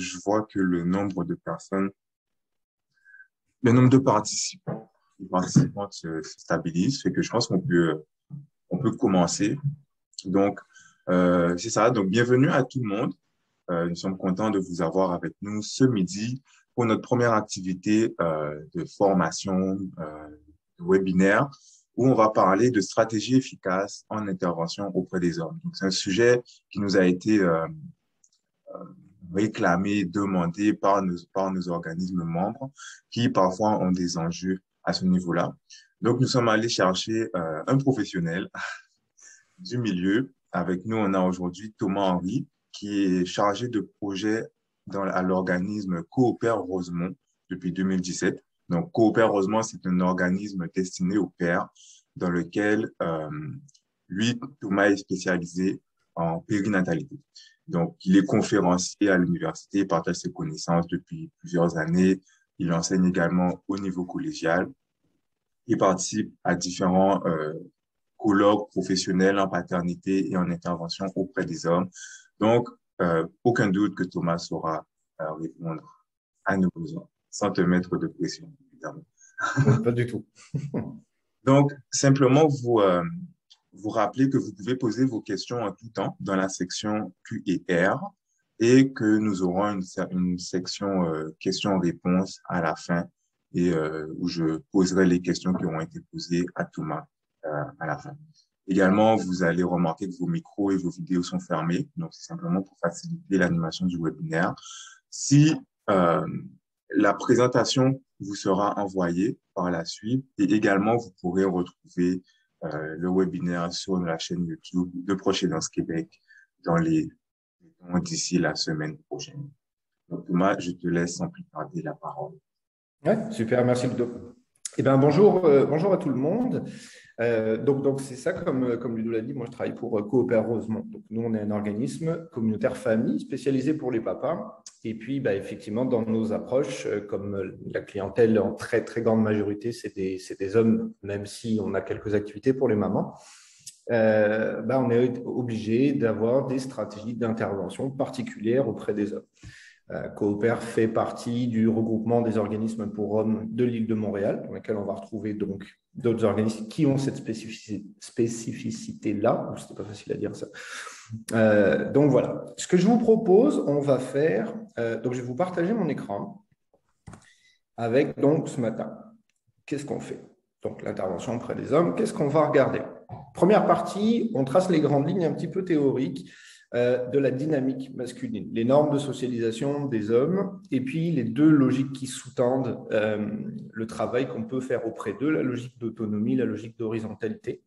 je vois que le nombre de personnes, le nombre de participants, et participantes se stabilise, fait que je pense on peut commencer. Donc, c'est ça. Donc, bienvenue à tout le monde. Nous sommes contents de vous avoir avec nous ce midi pour notre première activité de formation de webinaire où on va parler de stratégie efficace en intervention auprès des hommes. Donc, c'est un sujet qui nous a été réclamé, demandé par nos organismes membres qui parfois ont des enjeux à ce niveau-là. Donc, nous sommes allés chercher un professionnel du milieu. Avec nous, on a aujourd'hui Thomas Henry, qui est chargé de projet à l'organisme Coopère Rosemont depuis 2017. Donc, Coopère Rosemont, c'est un organisme destiné aux pères dans lequel, lui, Thomas est spécialisé en périnatalité. Donc, il est conférencier à l'université, il partage ses connaissances depuis plusieurs années. Il enseigne également au niveau collégial. Il participe à différents colloques professionnels en paternité et en intervention auprès des hommes. Donc, aucun doute que Thomas saura répondre à nos besoins sans te mettre de pression, évidemment. Pas du tout. Donc, simplement vous rappeler que vous pouvez poser vos questions en tout temps dans la section Q&R et que nous aurons une section questions-réponses à la fin et où je poserai les questions qui auront été posées à Thomas à la fin. Également, vous allez remarquer que vos micros et vos vidéos sont fermés. Donc, c'est simplement pour faciliter l'animation du webinaire. Si la présentation vous sera envoyée par la suite et également, vous pourrez retrouver le webinaire sur la chaîne YouTube de Prochaidances Québec d'ici la semaine prochaine. Donc, Thomas, je te laisse sans plus tarder la parole. Ouais, super, merci Ludo. Eh bien, bonjour à tout le monde. Donc c'est ça, comme Ludo l'a dit, moi je travaille pour Coopère Rosemont. Donc, nous, on est un organisme communautaire famille spécialisé pour les papas. Et puis, effectivement, dans nos approches, comme la clientèle en très, très grande majorité, c'est des hommes, même si on a quelques activités pour les mamans, on est obligé d'avoir des stratégies d'intervention particulières auprès des hommes. Coopère fait partie du regroupement des organismes pour hommes de l'île de Montréal, dans lequel on va retrouver donc d'autres organismes qui ont cette spécificité-là. C'était pas facile à dire ça. Donc voilà. Ce que je vous propose, on va faire. Donc je vais vous partager mon écran avec donc ce matin. Qu'est-ce qu'on fait? Donc l'intervention auprès des hommes. Qu'est-ce qu'on va regarder? Première partie, on trace les grandes lignes un petit peu théoriques de la dynamique masculine, les normes de socialisation des hommes et puis les deux logiques qui sous-tendent le travail qu'on peut faire auprès d'eux, la logique d'autonomie, la logique d'horizontalité.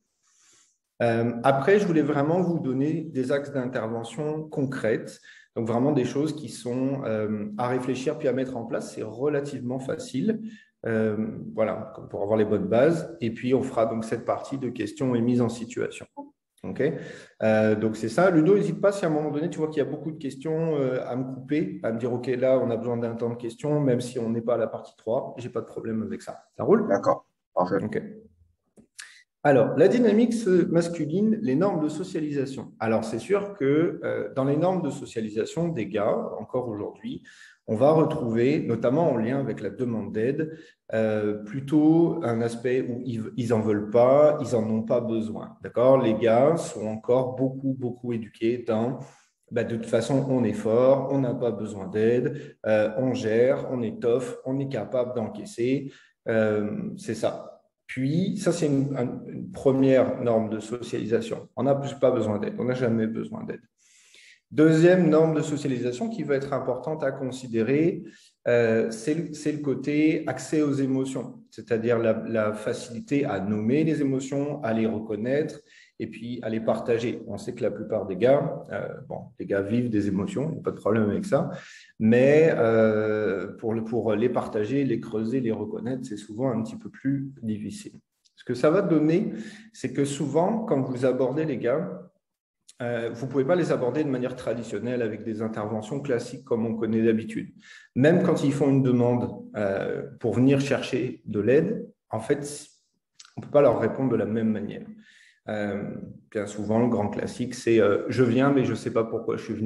Après, je voulais vraiment vous donner des axes d'intervention concrètes, donc vraiment des choses qui sont à réfléchir puis à mettre en place. C'est relativement facile. Voilà, pour avoir les bonnes bases. Et puis, on fera donc cette partie de questions et mise en situation. Okay. Donc, c'est ça. Ludo, n'hésite pas si à un moment donné, tu vois qu'il y a beaucoup de questions à me couper, à me dire, OK, là, on a besoin d'un temps de questions, même si on n'est pas à la partie 3. Je n'ai pas de problème avec ça. Ça roule? D'accord, parfait. OK. Alors, la dynamique masculine, les normes de socialisation. Alors, c'est sûr que dans les normes de socialisation des gars, encore aujourd'hui, on va retrouver, notamment en lien avec la demande d'aide, plutôt un aspect où ils n'en veulent pas, ils n'en ont pas besoin. D'accord? Les gars sont encore beaucoup éduqués dans de toute façon, on est fort, on n'a pas besoin d'aide, on gère, on étoffe, on est capable d'encaisser. C'est ça. Puis, ça, c'est une première norme de socialisation. On n'a pas besoin d'aide, on n'a jamais besoin d'aide. Deuxième norme de socialisation qui va être importante à considérer, c'est le côté accès aux émotions, c'est-à-dire la facilité à nommer les émotions, à les reconnaître et puis à les partager. On sait que la plupart des gars, les gars vivent des émotions, il n'y a pas de problème avec ça, mais pour les partager, les creuser, les reconnaître, c'est souvent un petit peu plus difficile. Ce que ça va donner, c'est que souvent, quand vous abordez les gars, vous ne pouvez pas les aborder de manière traditionnelle avec des interventions classiques comme on connaît d'habitude. Même quand ils font une demande pour venir chercher de l'aide, en fait, on ne peut pas leur répondre de la même manière. Bien souvent, le grand classique, c'est « je viens, mais je ne sais pas pourquoi je suis venu ».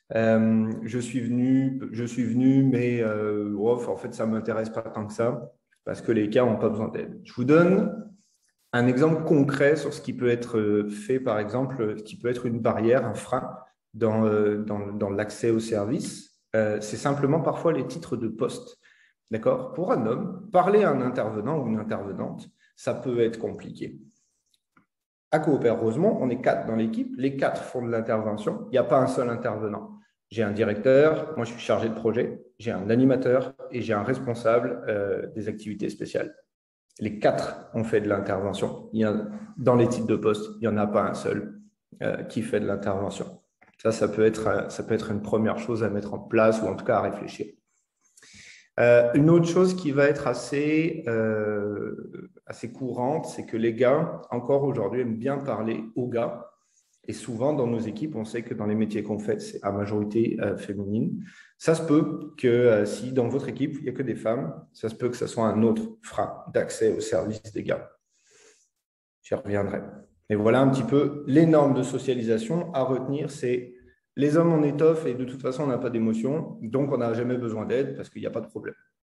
Je suis venu, mais en fait, ça ne m'intéresse pas tant que ça, parce que les cas n'ont pas besoin d'aide. Je vous donne un exemple concret sur ce qui peut être fait, par exemple, ce qui peut être une barrière, un frein dans l'accès au service. C'est simplement parfois les titres de poste. D'accord? Pour un homme, parler à un intervenant ou une intervenante, ça peut être compliqué. À Coopère Rosemont, on est 4 dans l'équipe. Les 4 font de l'intervention. Il n'y a pas un seul intervenant. J'ai un directeur, moi je suis chargé de projet, j'ai un animateur et j'ai un responsable des activités spéciales. Les 4 ont fait de l'intervention. Dans les titres de poste, il n'y en a pas un seul qui fait de l'intervention. Ça peut être une première chose à mettre en place ou en tout cas à réfléchir. Une autre chose qui va être assez courante, c'est que les gars, encore aujourd'hui, aiment bien parler aux gars. Et souvent, dans nos équipes, on sait que dans les métiers qu'on fait, c'est à majorité féminine. Ça se peut que si dans votre équipe, il n'y a que des femmes, ça se peut que ce soit un autre frein d'accès au service des gars. J'y reviendrai. Mais voilà un petit peu les normes de socialisation à retenir, c'est les hommes en étoffe et de toute façon, on n'a pas d'émotion, donc on n'a jamais besoin d'aide parce qu'il n'y a pas de problème.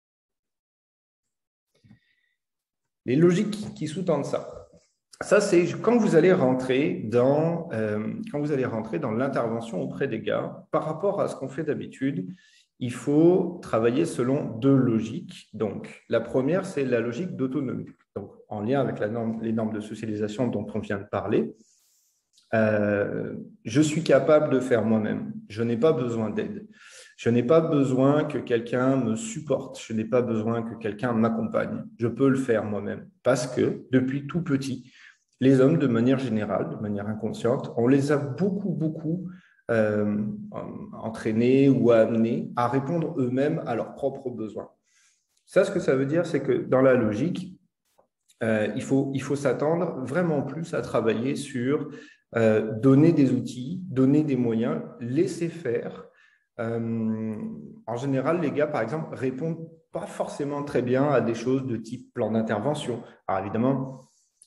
Les logiques qui sous-tendent ça. Ça, c'est quand vous allez rentrer dans l'intervention auprès des gars, par rapport à ce qu'on fait d'habitude, il faut travailler selon 2 logiques. Donc, la première, c'est la logique d'autonomie. Donc, en lien avec les normes de socialisation dont on vient de parler, je suis capable de faire moi-même. Je n'ai pas besoin d'aide. Je n'ai pas besoin que quelqu'un me supporte. Je n'ai pas besoin que quelqu'un m'accompagne. Je peux le faire moi-même. Parce que depuis tout petit, les hommes, de manière générale, de manière inconsciente, on les a beaucoup entraînés ou amenés à répondre eux-mêmes à leurs propres besoins. Ça, ce que ça veut dire, c'est que dans la logique, il faut s'attendre vraiment plus à travailler sur donner des outils, donner des moyens, laisser faire. En général, les gars, par exemple, répondent pas forcément très bien à des choses de type plan d'intervention. Alors évidemment,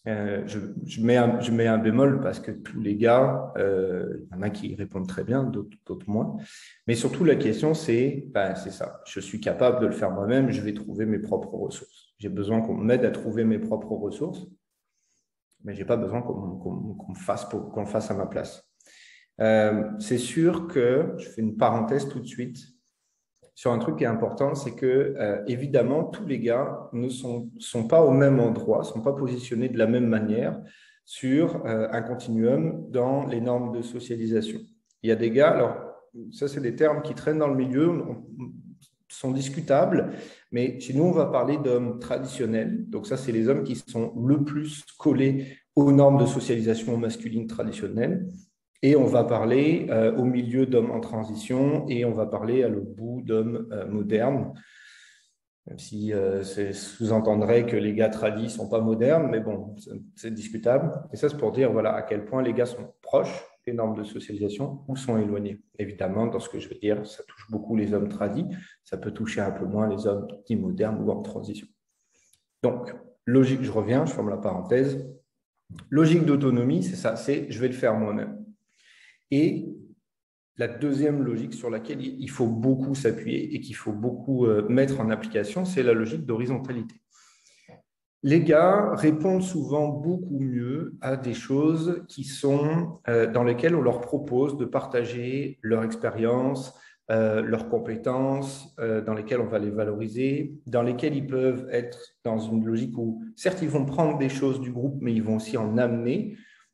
je mets un bémol parce que tous les gars, il y en a qui répondent très bien, d'autres moins. Mais surtout, la question, c'est ça. Je suis capable de le faire moi-même, je vais trouver mes propres ressources. J'ai besoin qu'on m'aide à trouver mes propres ressources, mais je n'ai pas besoin qu'on le fasse à ma place. C'est sûr que, je fais une parenthèse tout de suite, sur un truc qui est important, c'est que, évidemment, tous les gars ne sont pas au même endroit, ne sont pas positionnés de la même manière sur un continuum dans les normes de socialisation. Il y a des gars, alors ça c'est des termes qui traînent dans le milieu, sont discutables, mais chez nous on va parler d'hommes traditionnels, donc ça c'est les hommes qui sont le plus collés aux normes de socialisation masculine traditionnelles. Et on va parler au milieu d'hommes en transition et on va parler à l'autre bout d'hommes modernes, même si sous-entendrait que les gars tradis ne sont pas modernes, mais bon, c'est discutable. Et ça, c'est pour dire voilà, à quel point les gars sont proches des normes de socialisation ou sont éloignés. Évidemment, dans ce que je veux dire, ça touche beaucoup les hommes tradis, ça peut toucher un peu moins les hommes dits modernes ou en transition. Donc, logique, je reviens, je ferme la parenthèse. Logique d'autonomie, c'est ça, c'est je vais le faire moi-même. Et la deuxième logique sur laquelle il faut beaucoup s'appuyer et qu'il faut beaucoup mettre en application, c'est la logique d'horizontalité. Les gars répondent souvent beaucoup mieux à des choses qui sont dans lesquelles on leur propose de partager leur expérience, leurs compétences, dans lesquelles on va les valoriser, dans lesquelles ils peuvent être dans une logique où, certes, ils vont prendre des choses du groupe, mais ils vont aussi en amener.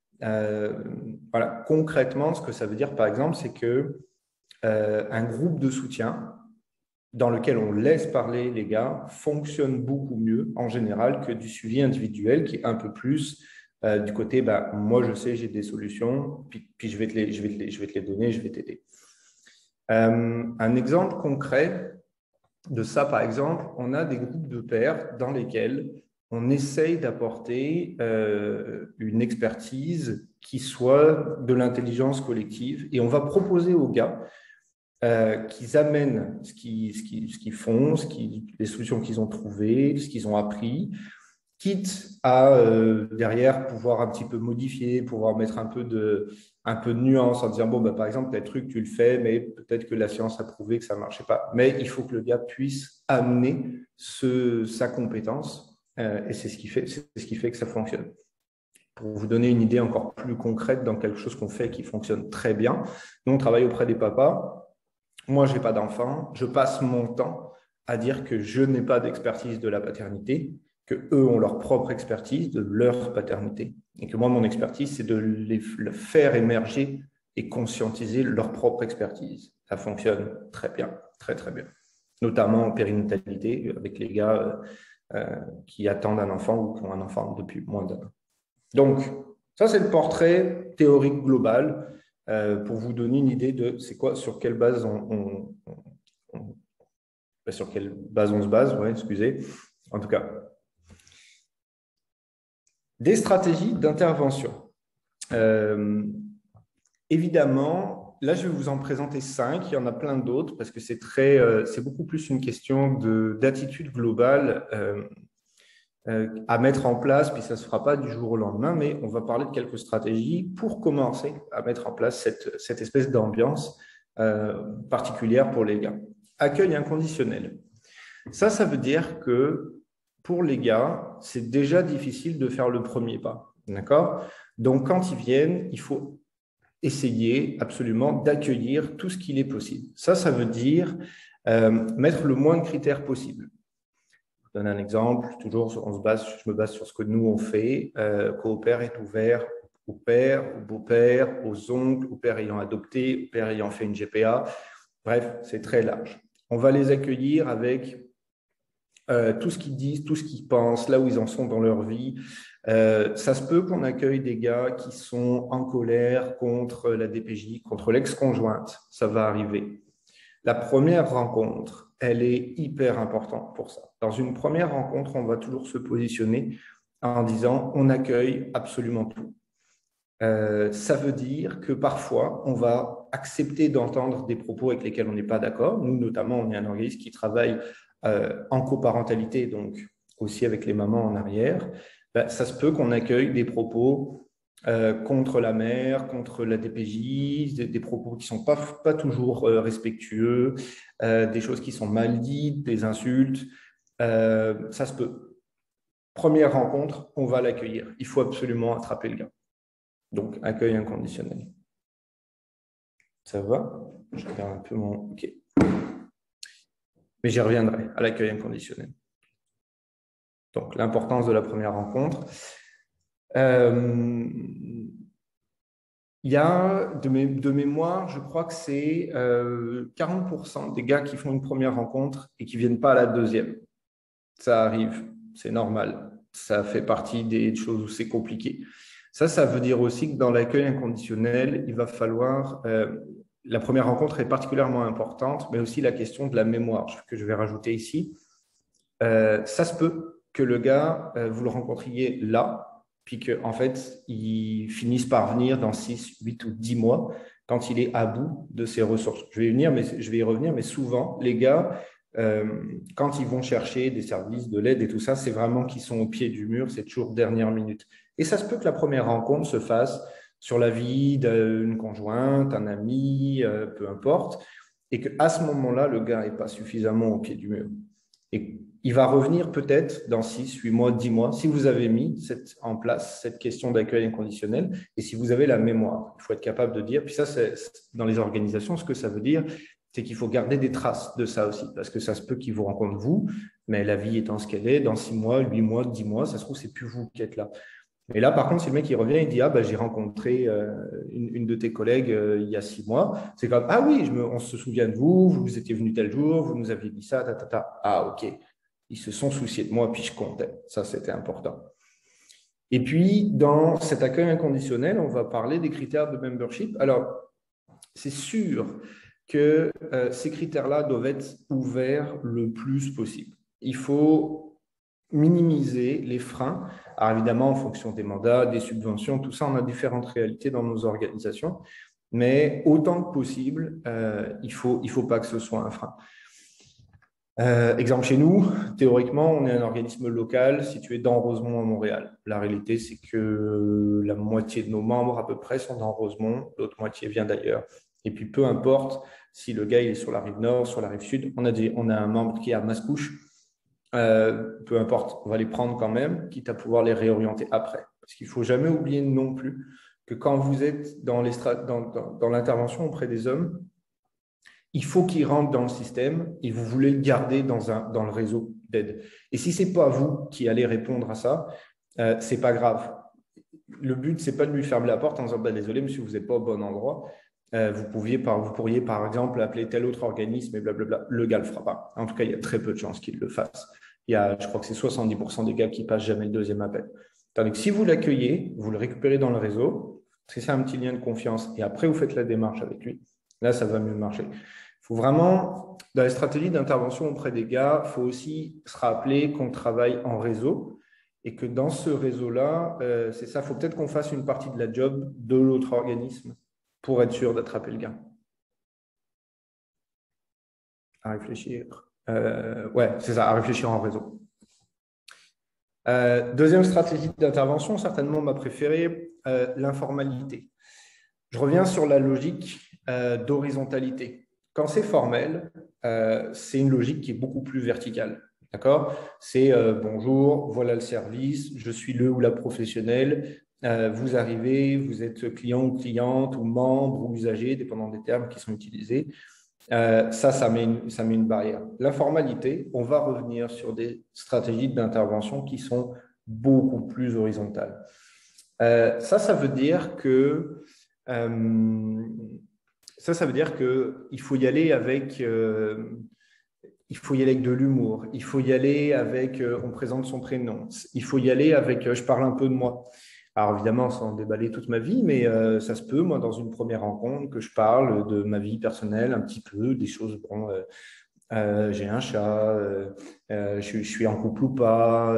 Voilà, concrètement, ce que ça veut dire, par exemple, c'est que un groupe de soutien dans lequel on laisse parler les gars fonctionne beaucoup mieux en général que du suivi individuel qui est un peu plus du côté moi je sais, j'ai des solutions, puis je vais te les donner, je vais t'aider. Un exemple concret de ça, par exemple, on a des groupes de pairs dans lesquels on essaye d'apporter une expertise qui soit de l'intelligence collective et on va proposer aux gars qu'ils amènent ce qu'ils font, les solutions qu'ils ont trouvées, ce qu'ils ont appris quitte à derrière pouvoir un petit peu modifier, pouvoir mettre un peu de nuance en disant, bon, bah, par exemple, tel truc, tu le fais, mais peut-être que la science a prouvé que ça ne marchait pas. Mais il faut que le gars puisse amener sa compétence et c'est ce qui fait que ça fonctionne. Pour vous donner une idée encore plus concrète dans quelque chose qu'on fait qui fonctionne très bien, nous, on travaille auprès des papas. Moi, je n'ai pas d'enfant. Je passe mon temps à dire que je n'ai pas d'expertise de la paternité, que eux ont leur propre expertise de leur paternité. Et que moi, mon expertise, c'est de les faire émerger et conscientiser leur propre expertise. Ça fonctionne très bien, très, très bien. Notamment en périnatalité, avec les gars qui attendent un enfant ou qui ont un enfant depuis moins d'un an. Donc, ça, c'est le portrait théorique global pour vous donner une idée de c'est quoi, sur quelle base sur quelle base on se base, ouais, excusez. En tout cas, des stratégies d'intervention. Évidemment, là, je vais vous en présenter 5. Il y en a plein d'autres parce que c'est beaucoup plus une question d'attitude globale à mettre en place, puis ça ne se fera pas du jour au lendemain, mais on va parler de quelques stratégies pour commencer à mettre en place cette espèce d'ambiance particulière pour les gars. Accueil inconditionnel. Ça veut dire que pour les gars, c'est déjà difficile de faire le premier pas. D'accord? Donc, quand ils viennent, il faut essayer absolument d'accueillir tout ce qu'il est possible. Ça veut dire mettre le moins de critères possible. Je donne un exemple, toujours je me base sur ce que nous on fait. Coopère est ouvert au père, au beau-père, aux oncles, au père ayant adopté, au père ayant fait une GPA. Bref, c'est très large. On va les accueillir avec tout ce qu'ils disent, tout ce qu'ils pensent, là où ils en sont dans leur vie. Ça se peut qu'on accueille des gars qui sont en colère contre la DPJ, contre l'ex-conjointe. Ça va arriver. La première rencontre, elle est hyper importante pour ça. Dans une première rencontre, on va toujours se positionner en disant on accueille absolument tout. Ça veut dire que parfois, on va accepter d'entendre des propos avec lesquels on n'est pas d'accord. Nous, notamment, on est un organisme qui travaille en coparentalité, donc aussi avec les mamans en arrière. Ben, ça se peut qu'on accueille des propos contre la mère, contre la DPJ, des propos qui ne sont pas toujours respectueux, des choses qui sont mal dites, des insultes. Ça se peut. Première rencontre, on va l'accueillir. Il faut absolument attraper le gars. Donc, accueil inconditionnel. Ça va? Je regarde un peu mon... OK. Mais j'y reviendrai à l'accueil inconditionnel. Donc, l'importance de la première rencontre. Il y a, de mémoire, je crois que c'est 40% des gars qui font une première rencontre et qui ne viennent pas à la deuxième. Ça arrive, c'est normal. Ça fait partie des choses où c'est compliqué. Ça veut dire aussi que dans l'accueil inconditionnel, il va falloir... la première rencontre est particulièrement importante, mais aussi la question de la mémoire que je vais rajouter ici. Ça se peut que le gars, vous le rencontriez là, puis qu'en fait, il finisse par venir dans 6, 8 ou 10 mois quand il est à bout de ses ressources. Je vais y revenir, mais souvent, les gars, quand ils vont chercher des services, de l'aide et tout ça, c'est vraiment qu'ils sont au pied du mur, c'est toujours dernière minute. Et ça se peut que la première rencontre se fasse sur la vie d'une conjointe, un ami, peu importe, et qu'à ce moment-là, le gars n'est pas suffisamment au pied du mur. Et il va revenir peut-être dans 6, 8 mois, 10 mois, si vous avez mis en place cette question d'accueil inconditionnel et si vous avez la mémoire. Il faut être capable de dire, puis ça, dans les organisations, ce que ça veut dire, c'est qu'il faut garder des traces de ça aussi, parce que ça se peut qu'il vous rencontre vous, mais la vie étant ce qu'elle est, dans 6 mois, 8 mois, 10 mois, ça se trouve, c'est plus vous qui êtes là. Et là, par contre, si le mec il revient et dit ah, j'ai rencontré une de tes collègues il y a 6 mois, c'est comme ah oui, on se souvient de vous, vous étiez venu tel jour, vous nous aviez dit ça, Ah, ok. Ils se sont souciés de moi, puis je comptais. Ça, c'était important. Et puis, dans cet accueil inconditionnel, on va parler des critères de membership. Alors, c'est sûr que ces critères-là doivent être ouverts le plus possible. Il faut minimiser les freins. Alors évidemment, en fonction des mandats, des subventions, tout ça, on a différentes réalités dans nos organisations, mais autant que possible, il faut pas que ce soit un frein. Exemple chez nous, théoriquement, on est un organisme local situé dans Rosemont à Montréal. La réalité, c'est que la moitié de nos membres à peu près sont dans Rosemont, l'autre moitié vient d'ailleurs. Et puis peu importe si le gars il est sur la rive nord, sur la rive sud, on a un membre qui est à Mascouche, peu importe, on va les prendre quand même, quitte à pouvoir les réorienter après. Parce qu'il ne faut jamais oublier non plus que quand vous êtes dans l'intervention auprès des hommes, il faut qu'il rentre dans le système et vous voulez le garder dans le réseau d'aide. Et si ce n'est pas vous qui allez répondre à ça, ce n'est pas grave. Le but, ce n'est pas de lui fermer la porte en disant bah, désolé, monsieur, vous n'êtes pas au bon endroit. Vous pourriez, par exemple, appeler tel autre organisme et blablabla. Le gars ne le fera pas. En tout cas, il y a très peu de chances qu'il le fasse. Je crois que c'est 70% des gars qui passent jamais le deuxième appel. Tandis que si vous l'accueillez, vous le récupérez dans le réseau, c'est un petit lien de confiance, et après vous faites la démarche avec lui, là, ça va mieux marcher. Il faut vraiment, dans les stratégies d'intervention auprès des gars, il faut aussi se rappeler qu'on travaille en réseau et que dans ce réseau-là, c'est ça, il faut peut-être qu'on fasse une partie de la job de l'autre organisme pour être sûr d'attraper le gars. À réfléchir. Ouais, c'est ça, à réfléchir en réseau. Deuxième stratégie d'intervention, certainement ma préférée, l'informalité. Je reviens sur la logique d'horizontalité. Quand c'est formel, c'est une logique qui est beaucoup plus verticale. D'accord? C'est bonjour, voilà le service, je suis le ou la professionnelle, vous arrivez, vous êtes client ou cliente, ou membre ou usager, dépendant des termes qui sont utilisés. Ça met une barrière. L'informalité, on va revenir sur des stratégies d'intervention qui sont beaucoup plus horizontales. Ça veut dire que qu'il faut y aller avec de l'humour, il faut y aller avec on présente son prénom, il faut y aller avec je parle un peu de moi. Alors évidemment, sans déballer toute ma vie, mais ça se peut, moi, dans une première rencontre, que je parle de ma vie personnelle, un petit peu, des choses, bon, j'ai un chat, je suis en couple ou pas,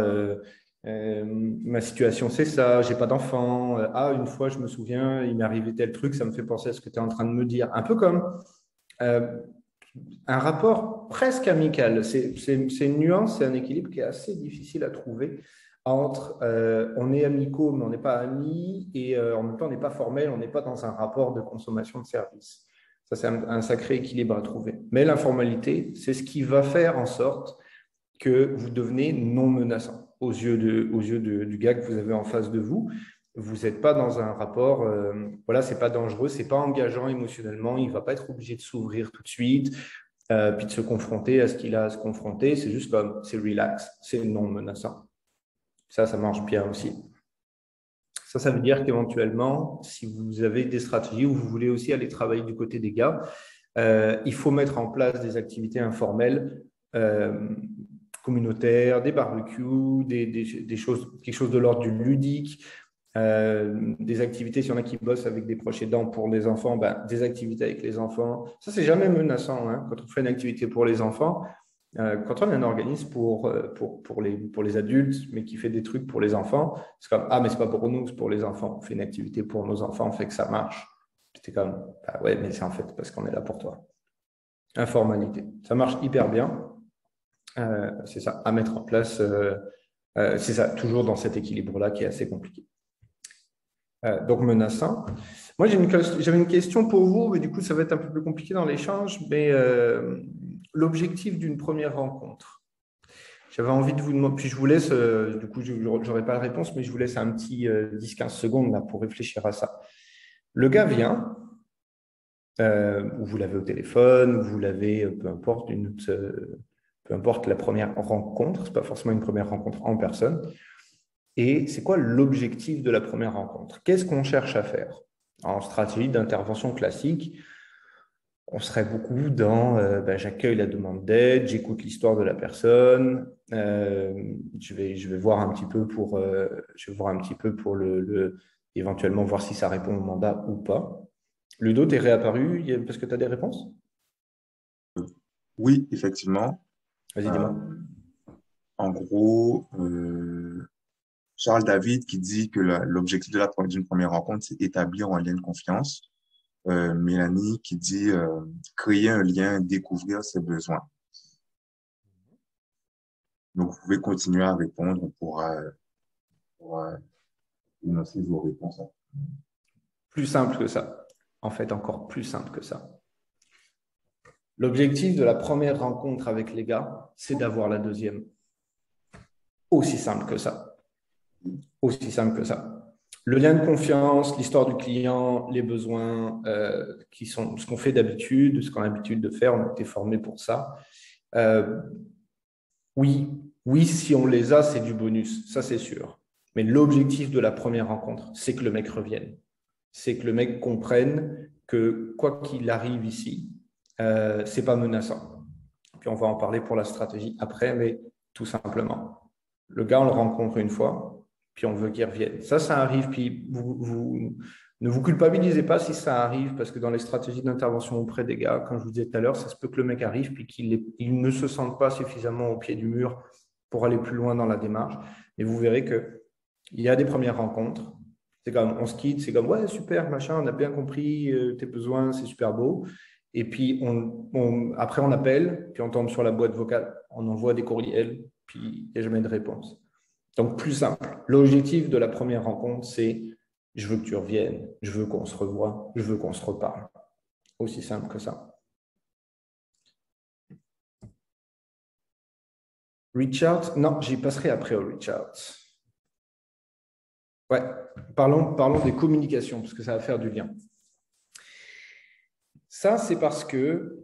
ma situation c'est ça, j'ai pas d'enfant, une fois je me souviens, il m'est arrivé tel truc, ça me fait penser à ce que tu es en train de me dire. Un peu comme euh, un rapport presque amical. C'est une nuance, c'est un équilibre qui est assez difficile à trouver entre on est amicaux mais on n'est pas amis et en même temps on n'est pas formel, on n'est pas dans un rapport de consommation de services. Ça, c'est un sacré équilibre à trouver. Mais l'informalité, c'est ce qui va faire en sorte que vous devenez non menaçant aux yeux du gars que vous avez en face de vous. Vous n'êtes pas dans un rapport, voilà, c'est pas dangereux, c'est pas engageant émotionnellement, il ne va pas être obligé de s'ouvrir tout de suite, puis de se confronter à ce qu'il a à se confronter. C'est juste comme, c'est relax, c'est non menaçant. Ça marche bien aussi. Ça veut dire qu'éventuellement, si vous avez des stratégies où vous voulez aussi aller travailler du côté des gars, il faut mettre en place des activités informelles communautaires, des barbecues, des choses, quelque chose de l'ordre du ludique, des activités, s'il y en a qui bossent avec des proches aidants pour les enfants, des activités avec les enfants. Ça, c'est jamais menaçant hein, quand on fait une activité pour les enfants. Quand on a un organisme pour les adultes, mais qui fait des trucs pour les enfants, c'est comme, mais c'est pas pour nous, c'est pour les enfants. On fait une activité pour nos enfants, on fait que ça marche. C'était comme, ouais, mais c'est en fait parce qu'on est là pour toi. Informalité. Ça marche hyper bien. C'est ça, à mettre en place. C'est ça, toujours dans cet équilibre-là qui est assez compliqué. Donc, menaçant. Moi, j'avais une question pour vous, mais du coup, ça va être un peu plus compliqué dans l'échange, mais l'objectif d'une première rencontre. J'avais envie de vous demander, puis je vous laisse, du coup, je n'aurai pas la réponse, mais je vous laisse un petit 10-15 secondes là, pour réfléchir à ça. Le gars vient, ou vous l'avez au téléphone, ou vous l'avez, peu importe la première rencontre, ce n'est pas forcément une première rencontre en personne. Et c'est quoi l'objectif de la première rencontre? Qu'est-ce qu'on cherche à faire? En stratégie d'intervention classique, on serait beaucoup dans j'accueille la demande d'aide, j'écoute l'histoire de la personne, je vais voir un petit peu pour, éventuellement voir si ça répond au mandat ou pas. Ludo, tu es réapparu parce que tu as des réponses? Oui, effectivement. Vas-y, dis-moi. En gros, Charles David qui dit que l'objectif d'une première rencontre, c'est établir un lien de confiance. Mélanie qui dit créer un lien, découvrir ses besoins. Donc, vous pouvez continuer à répondre pour énoncer vos réponses. Plus simple que ça. En fait, encore plus simple que ça. L'objectif de la première rencontre avec les gars, c'est d'avoir la deuxième. Aussi simple que ça. Aussi simple que ça. Le lien de confiance, l'histoire du client, les besoins qui sont ce qu'on fait d'habitude, ce qu'on a l'habitude de faire, on a été formé pour ça. Oui, si on les a, c'est du bonus, ça c'est sûr. Mais l'objectif de la première rencontre, c'est que le mec revienne. C'est que le mec comprenne que quoi qu'il arrive ici, c'est pas menaçant. Puis on va en parler pour la stratégie après, mais tout simplement. Le gars, on le rencontre une fois, puis on veut qu'il revienne. Ça arrive, puis ne vous culpabilisez pas si ça arrive, parce que dans les stratégies d'intervention auprès des gars, comme je vous disais tout à l'heure, ça se peut que le mec arrive, puis qu'il ne se sente pas suffisamment au pied du mur pour aller plus loin dans la démarche. Et vous verrez qu'il y a des premières rencontres. C'est comme, on se quitte, c'est comme, ouais, super, machin, on a bien compris tes besoins, c'est super beau. Et puis, après, on appelle, puis on tombe sur la boîte vocale, on envoie des courriels, puis il n'y a jamais de réponse. Donc, plus simple. L'objectif de la première rencontre, c'est je veux que tu reviennes, je veux qu'on se revoie, je veux qu'on se reparle. Aussi simple que ça. Reach out, non, j'y passerai après au reach out. Ouais, parlons des communications, parce que ça va faire du lien. Ça, c'est parce que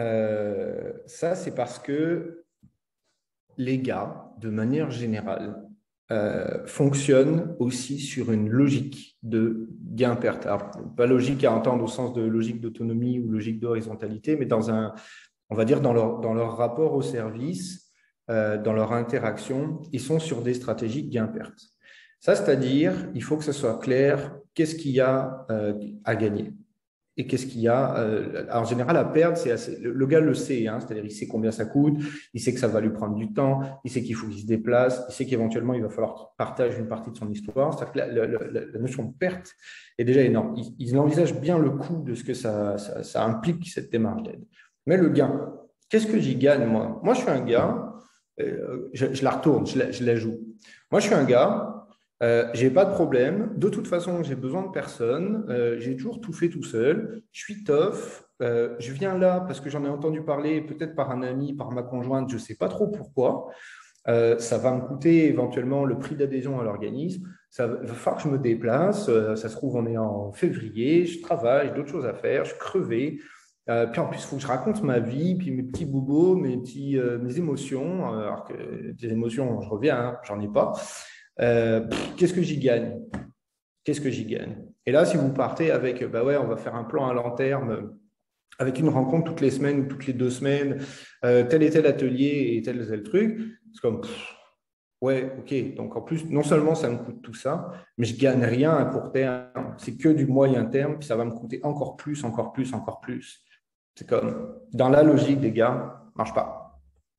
les gars, de manière générale, fonctionnent aussi sur une logique de gain-perte. Alors, pas logique à entendre au sens de logique d'autonomie ou logique d'horizontalité, mais on va dire dans leur rapport au service, dans leur interaction, ils sont sur des stratégies de gain-perte. Ça, c'est-à-dire, il faut que ce soit clair, qu'est-ce qu'il y a à gagner et qu'est-ce qu'il y a. En général, à perdre, le gars le sait, hein, c'est-à-dire il sait combien ça coûte, il sait que ça va lui prendre du temps, il sait qu'il faut qu'il se déplace, il sait qu'éventuellement, il va falloir qu'il partage une partie de son histoire. C'est-à-dire que la notion de perte est déjà énorme. Il envisage bien le coût de ce que ça implique, cette démarche d'aide. Mais le gain, qu'est-ce que j'y gagne, moi? Moi, je suis un gars, je la retourne, je la joue. Moi, je suis un gars, je n'ai pas de problème. De toute façon, j'ai besoin de personne. J'ai toujours tout fait tout seul. Je suis tough. Je viens là parce que j'en ai entendu parler, peut-être par un ami, par ma conjointe, je ne sais pas trop pourquoi. Ça va me coûter éventuellement le prix d'adhésion à l'organisme. Ça va falloir que je me déplace. Ça se trouve, on est en février. Je travaille, j'ai d'autres choses à faire. Je suis crevé. Puis en plus, il faut que je raconte ma vie, puis mes petits bobos, mes émotions. Alors que des émotions, je reviens, hein, j'en ai pas. Qu'est-ce que j'y gagne? Qu'est-ce que j'y gagne? Et là, si vous partez avec, bah ouais, on va faire un plan à long terme, avec une rencontre toutes les semaines ou toutes les 2 semaines, tel et tel atelier et tel et tel truc, c'est comme, ouais, ok. Donc en plus, non seulement ça me coûte tout ça, mais je gagne rien à court terme. C'est que du moyen terme, puis ça va me coûter encore plus, encore plus, encore plus. C'est comme, dans la logique des gars, marche pas.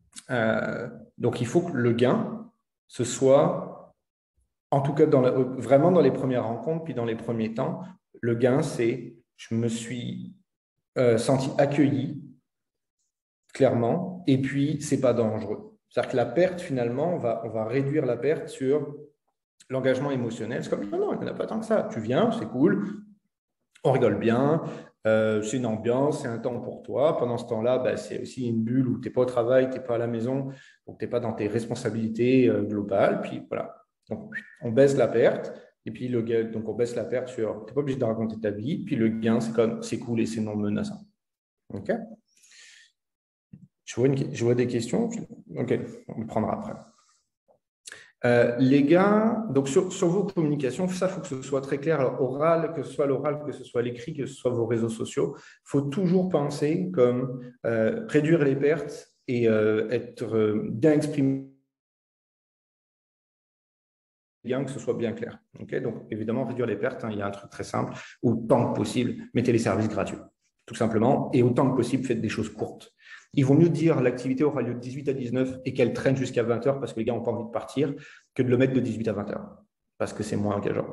Donc il faut que le gain, ce soit en tout cas, vraiment dans les premières rencontres, puis dans les premiers temps, le gain, c'est je me suis senti accueilli, clairement, et puis c'est pas dangereux. C'est-à-dire que la perte, finalement, on va réduire la perte sur l'engagement émotionnel. C'est comme, non, il n'y en a pas tant que ça. Tu viens, c'est cool, on rigole bien, c'est une ambiance, c'est un temps pour toi. Pendant ce temps-là, bah, c'est aussi une bulle où tu n'es pas au travail, tu n'es pas à la maison, donc tu n'es pas dans tes responsabilités globales, puis voilà. Donc, on baisse la perte, et puis donc on baisse la perte sur, tu n'es pas obligé de raconter ta vie, puis le gain, c'est comme, c'est cool et c'est non menaçant. OK? Je vois des questions. OK, on le prendra après. Les gars, donc sur vos communications, ça, il faut que ce soit très clair, alors, oral, que ce soit l'oral, que ce soit l'écrit, que ce soit vos réseaux sociaux. Il faut toujours penser comme réduire les pertes et être bien exprimé, bien que ce soit bien clair. Okay, donc, évidemment, réduire les pertes, hein, il y a un truc très simple. Autant que possible, mettez les services gratuits, tout simplement. Et autant que possible, faites des choses courtes. Il vaut mieux dire l'activité aura lieu de 18 à 19 et qu'elle traîne jusqu'à 20 heures parce que les gars n'ont pas envie de partir que de le mettre de 18 à 20 heures parce que c'est moins engageant.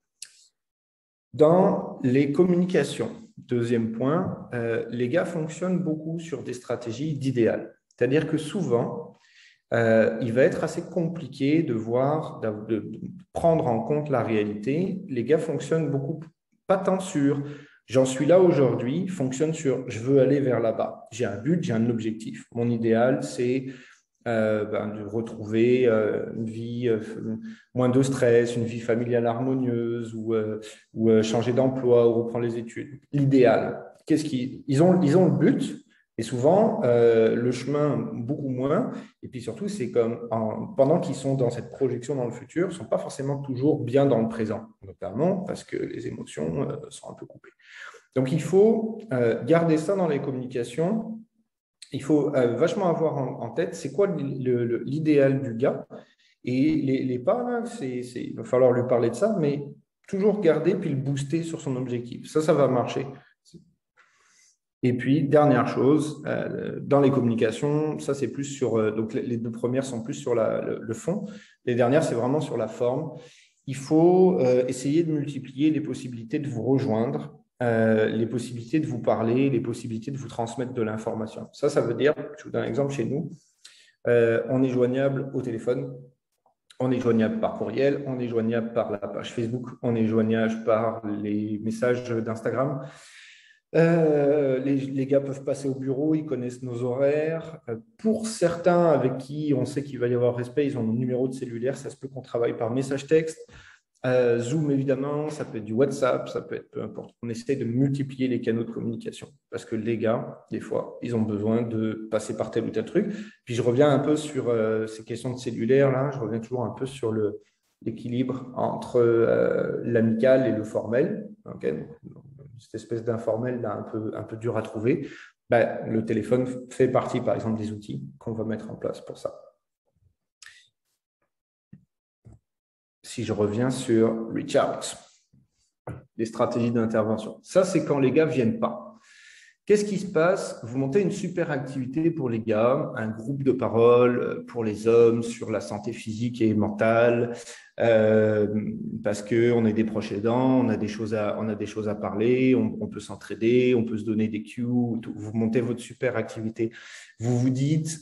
Dans les communications, deuxième point, les gars fonctionnent beaucoup sur des stratégies d'idéal. C'est-à-dire que souvent, il va être assez compliqué de voir, de prendre en compte la réalité. Les gars fonctionnent beaucoup, pas tant sur j'en suis là aujourd'hui, fonctionnent sur je veux aller vers là-bas. J'ai un but, j'ai un objectif. Mon idéal, c'est de retrouver une vie moins de stress, une vie familiale harmonieuse ou changer d'emploi ou reprendre les études. L'idéal, ils ont le but et souvent le chemin beaucoup moins. Et puis surtout, c'est comme pendant qu'ils sont dans cette projection dans le futur, ils ne sont pas forcément toujours bien dans le présent, notamment parce que les émotions sont un peu coupées. Donc il faut garder ça dans les communications. Il faut vachement avoir en tête c'est quoi l'idéal du gars. Et les pas, là, il va falloir lui parler de ça, mais toujours garder puis le booster sur son objectif. Ça va marcher. Et puis, dernière chose, dans les communications, ça c'est plus sur… donc les deux premières sont plus sur le fond. Les dernières, c'est vraiment sur la forme. Il faut essayer de multiplier les possibilités de vous rejoindre, les possibilités de vous parler, les possibilités de vous transmettre de l'information. Ça veut dire, je vous donne un exemple chez nous, on est joignable au téléphone, on est joignable par courriel, on est joignable par la page Facebook, on est joignable par les messages d'Instagram. Les gars peuvent passer au bureau, ils connaissent nos horaires. Pour certains avec qui on sait qu'il va y avoir respect, ils ont nos numéros de cellulaire. Ça se peut qu'on travaille par message texte. Zoom, évidemment, ça peut être du WhatsApp, ça peut être peu importe. On essaie de multiplier les canaux de communication parce que les gars, des fois, ils ont besoin de passer par tel ou tel truc. Puis je reviens un peu sur ces questions de cellulaire, là. Je reviens toujours un peu sur l'équilibre entre l'amical et le formel. Okay, donc, cette espèce d'informel là, un peu dur à trouver. Le téléphone fait partie, par exemple, des outils qu'on va mettre en place pour ça. Si je reviens sur reach out, les stratégies d'intervention. Ça, c'est quand les gars ne viennent pas. Qu'est-ce qui se passe? Vous montez une super activité pour les gars, un groupe de parole pour les hommes sur la santé physique et mentale, parce qu'on est des proches aidants, on a des choses à parler, on peut s'entraider, on peut se donner des cues. Vous montez votre super activité. Vous vous dites,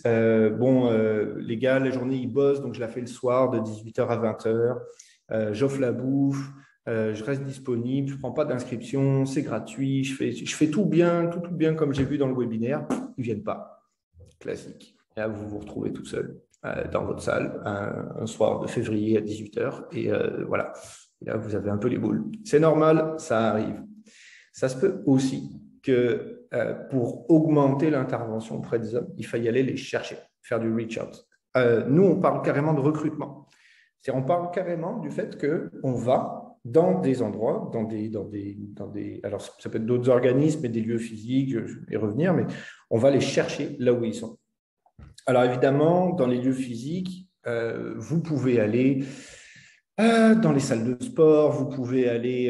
les gars, la journée, ils bossent, donc je la fais le soir de 18h à 20h. J'offre la bouffe. Je reste disponible, je ne prends pas d'inscription, c'est gratuit, je fais tout bien comme j'ai vu dans le webinaire. Ils ne viennent pas. Classique. Et là, vous vous retrouvez tout seul dans votre salle un soir de février à 18h. Et voilà. Et là, vous avez un peu les boules. C'est normal, ça arrive. Ça se peut aussi que pour augmenter l'intervention auprès des hommes, il faille aller les chercher, faire du reach out. Nous, on parle carrément de recrutement. On parle carrément du fait qu'on va dans des endroits, alors ça peut être d'autres organismes et des lieux physiques, je vais y revenir, mais on va les chercher là où ils sont. Alors évidemment, dans les lieux physiques, vous pouvez aller dans les salles de sport, vous pouvez aller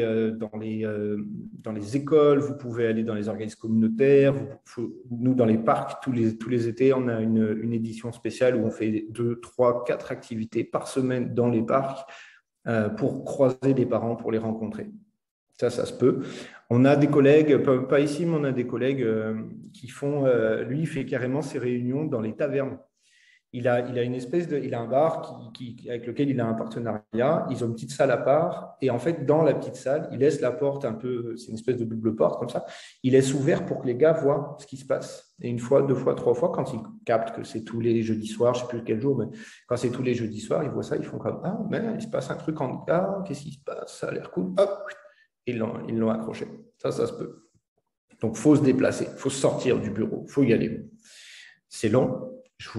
dans les écoles, vous pouvez aller dans les organismes communautaires. Nous, dans les parcs, tous les étés, on a une édition spéciale où on fait 2, 3, 4 activités par semaine dans les parcs pour croiser des parents, pour les rencontrer. Ça se peut. On a des collègues, pas ici, mais on a des collègues qui font… lui, il fait carrément ses réunions dans les tavernes. Il a un bar avec lequel il a un partenariat. Ils ont une petite salle à part. Et en fait, dans la petite salle, il laisse la porte un peu, c'est une espèce de double porte comme ça. Il laisse ouvert pour que les gars voient ce qui se passe. Et une fois, 2 fois, 3 fois, quand ils captent que c'est tous les jeudis soirs, je ne sais plus quel jour, mais quand c'est tous les jeudis soirs, ils voient ça, ils font comme ah, mais il se passe un truc en gars, qu'est-ce qui se passe? Ça a l'air cool. Hop, ils l'ont accroché. Ça se peut. Donc, il faut se déplacer, il faut sortir du bureau, il faut y aller. C'est long.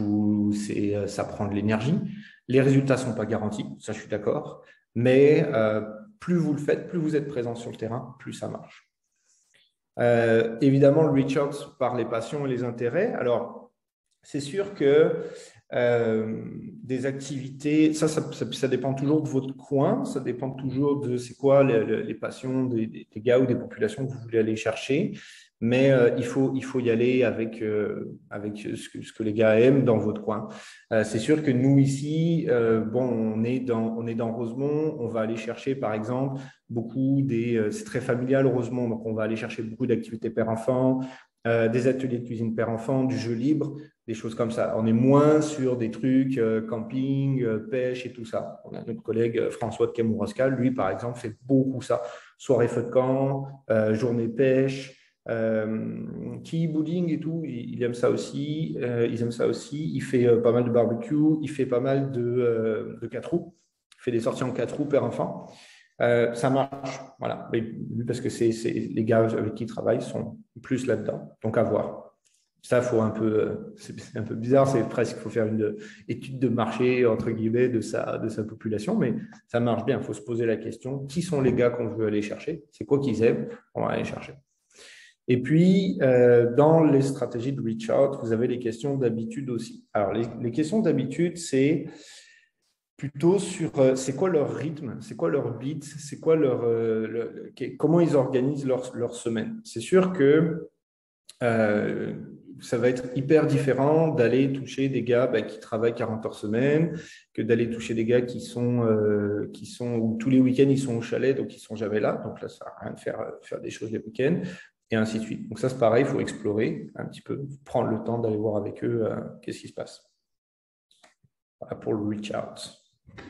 Ça prend de l'énergie. Les résultats ne sont pas garantis, ça je suis d'accord, mais plus vous le faites, plus vous êtes présent sur le terrain, plus ça marche. Évidemment, le reach out par les passions et les intérêts. Alors, c'est sûr que des activités, ça dépend toujours de votre coin, ça dépend toujours de c'est quoi les passions des gars ou des populations que vous voulez aller chercher. Mais il faut y aller avec ce que les gars aiment dans votre coin. C'est sûr que nous ici, on est dans Rosemont, on va aller chercher par exemple c'est très familial Rosemont, donc on va aller chercher beaucoup d'activités père-enfant, des ateliers de cuisine père-enfant, du jeu libre, des choses comme ça. On est moins sur des trucs camping, pêche et tout ça. On a notre collègue François de Kamouraska, lui, par exemple, fait beaucoup ça. Soirée feu de camp, journée pêche, qui bowling et tout, il aime ça aussi. Ils aiment ça aussi. Il fait pas mal de barbecue, il fait pas mal de 4 roues. Il fait des sorties en 4 roues père-enfant. Ça marche, voilà. Mais, parce que les gars avec qui il travaille sont plus là-dedans. Donc, à voir. Ça, faut un peu, c'est un peu bizarre, c'est presque, il faut faire une étude de marché, entre guillemets, de sa population, mais ça marche bien. Il faut se poser la question, qui sont les gars qu'on veut aller chercher? C'est quoi qu'ils aiment? On va aller chercher. Et puis, dans les stratégies de reach out, vous avez les questions d'habitude aussi. Alors, les questions d'habitude, c'est plutôt sur c'est quoi leur rythme, c'est quoi leur beat, c'est quoi comment ils organisent leur semaine. C'est sûr que ça va être hyper différent d'aller toucher des gars qui travaillent 40 heures semaine, que d'aller toucher des gars qui sont où tous les week-ends ils sont au chalet, donc ils sont jamais là. Donc là, ça sert à rien de faire des choses les week-ends, et ainsi de suite. Donc ça, c'est pareil, il faut explorer un petit peu, prendre le temps d'aller voir avec eux qu'est-ce qui se passe. Voilà pour le reach out.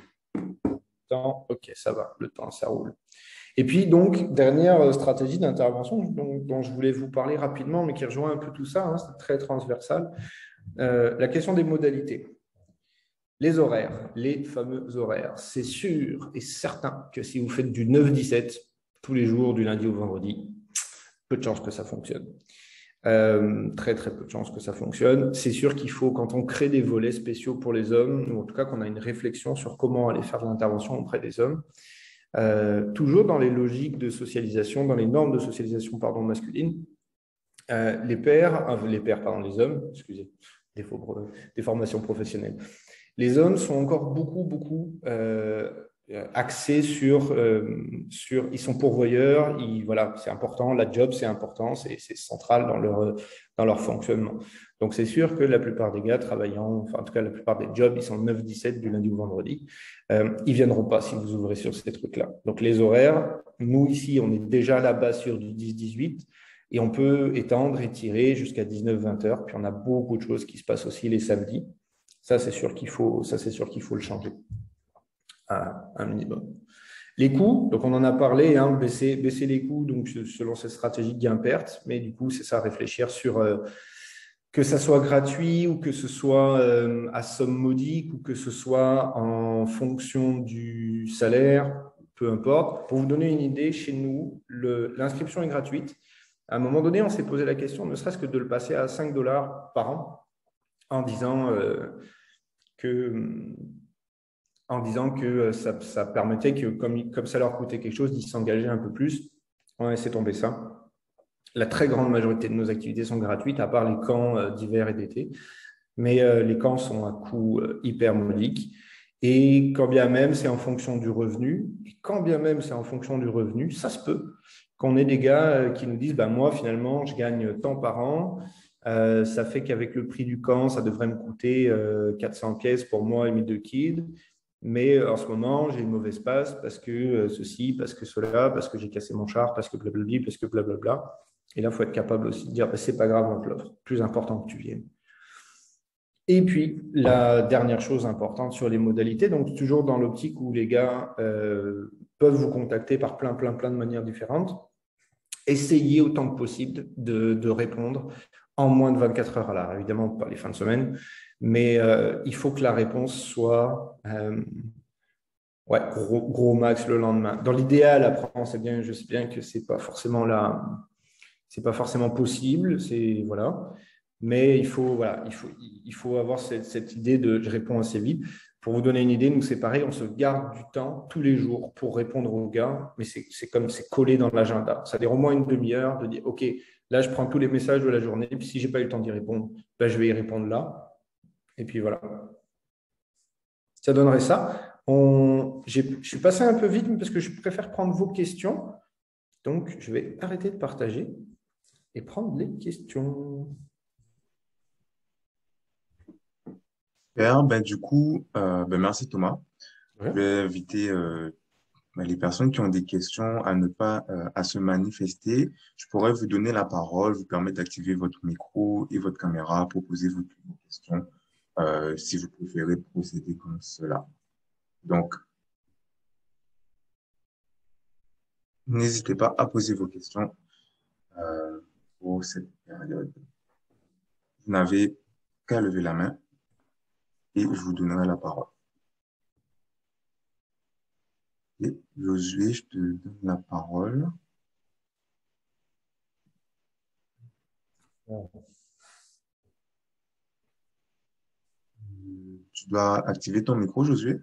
Ok, ça va, le temps, ça roule. Et puis, donc, dernière stratégie d'intervention dont je voulais vous parler rapidement, mais qui rejoint un peu tout ça, hein, c'est très transversal, la question des modalités. Les horaires, les fameux horaires. C'est sûr et certain que si vous faites du 9-17 tous les jours, du lundi au vendredi, peu de chances que ça fonctionne. Très, très peu de chances que ça fonctionne. C'est sûr qu'il faut, quand on crée des volets spéciaux pour les hommes, ou en tout cas qu'on a une réflexion sur comment aller faire de l'intervention auprès des hommes, toujours dans les logiques de socialisation, dans les normes de socialisation masculine, les hommes, excusez, des formations professionnelles. Les hommes sont encore beaucoup axés sur ils sont pourvoyeurs, voilà, c'est important, la job c'est important, c'est central dans leur fonctionnement. Donc c'est sûr que la plupart des gars travaillant, enfin en tout cas la plupart des jobs, ils sont 9-17 du lundi au vendredi, ils viendront pas si vous ouvrez sur ces trucs-là. Donc les horaires, nous ici on est déjà là-bas sur du 10-18 et on peut étendre et tirer jusqu'à 19-20 heures, puis on a beaucoup de choses qui se passent aussi les samedis. Ça, c'est sûr qu'il faut le changer à un minimum. Les coûts, donc on en a parlé, hein, baisser les coûts, donc selon cette stratégie de gain-perte, mais du coup, c'est ça, réfléchir sur que ça soit gratuit ou que ce soit à somme modique ou que ce soit en fonction du salaire, peu importe. Pour vous donner une idée, chez nous, l'inscription est gratuite. À un moment donné, on s'est posé la question, ne serait-ce que de le passer à 5 $ par an, en disant que ça permettait que, comme ça leur coûtait quelque chose, d'y s'engager un peu plus. On a laissé tomber ça. La très grande majorité de nos activités sont gratuites, à part les camps d'hiver et d'été. Mais les camps sont à coût hyper modique. Et quand bien même c'est en fonction du revenu, ça se peut qu'on ait des gars qui nous disent moi, finalement, je gagne tant par an. Ça fait qu'avec le prix du camp, ça devrait me coûter 400 pièces pour moi et mes 2 kids. Mais en ce moment, j'ai une mauvaise passe parce que ceci, parce que cela, parce que j'ai cassé mon char, parce que blablabla, parce que blablabla. Et là, il faut être capable aussi de dire, c'est pas grave, on te l'offre. Plus important que tu viennes. Et puis, la dernière chose importante sur les modalités, donc toujours dans l'optique où les gars peuvent vous contacter par plein de manières différentes, essayez autant que possible de répondre en moins de 24 heures. Alors, évidemment, pas les fins de semaine, mais il faut que la réponse soit gros max le lendemain. Dans l'idéal, après, je sais bien que c'est pas forcément possible, voilà. Mais il faut avoir cette idée de je réponds assez vite. Pour vous donner une idée, nous, c'est pareil, on se garde du temps tous les jours pour répondre aux gars, mais c'est collé dans l'agenda. Ça dure au moins une demi-heure de dire, OK, là, je prends tous les messages de la journée, puis si je n'ai pas eu le temps d'y répondre, je vais y répondre là. Et puis voilà. Ça donnerait ça. Je suis passé un peu vite parce que je préfère prendre vos questions. Donc, je vais arrêter de partager et prendre les questions. Super, du coup, merci Thomas. Ouais. Je vais inviter Mais les personnes qui ont des questions à ne pas à se manifester, je pourrais vous donner la parole, vous permettre d'activer votre micro et votre caméra pour poser vos questions, si vous préférez procéder comme cela. Donc, n'hésitez pas à poser vos questions pour cette période. Vous n'avez qu'à lever la main et je vous donnerai la parole. Et Josué, je te donne la parole. Tu dois activer ton micro, Josué.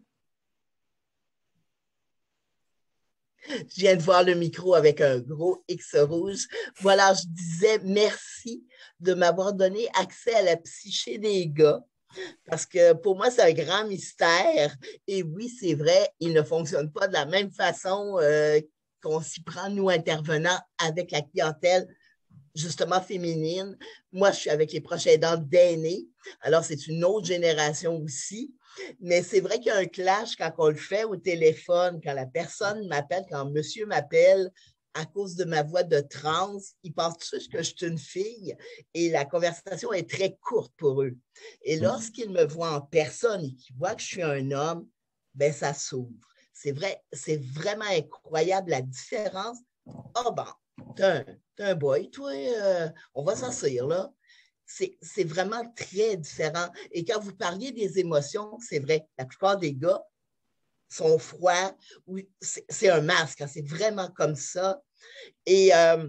Je viens de voir le micro avec un gros X rouge. Voilà, je disais merci de m'avoir donné accès à la psyché des gars. Parce que pour moi, c'est un grand mystère. Et oui, c'est vrai, il ne fonctionne pas de la même façon qu'on s'y prend, nous, intervenants, avec la clientèle justement féminine. Moi, je suis avec les proches aidants d'aînés. Alors, c'est une autre génération aussi. Mais c'est vrai qu'il y a un clash quand on le fait au téléphone, quand la personne m'appelle, quand monsieur m'appelle à cause de ma voix de trans, ils pensent tous que je suis une fille et la conversation est très courte pour eux. Et lorsqu'ils me voient en personne et qu'ils voient que je suis un homme, ben ça s'ouvre. C'est vrai, c'est vraiment incroyable la différence. Ah ben, t'es un boy, toi, on va s'asseoir là. C'est vraiment très différent. Et quand vous parliez des émotions, c'est vrai, la plupart des gars sont froids, ou c'est un masque, hein, c'est vraiment comme ça. Et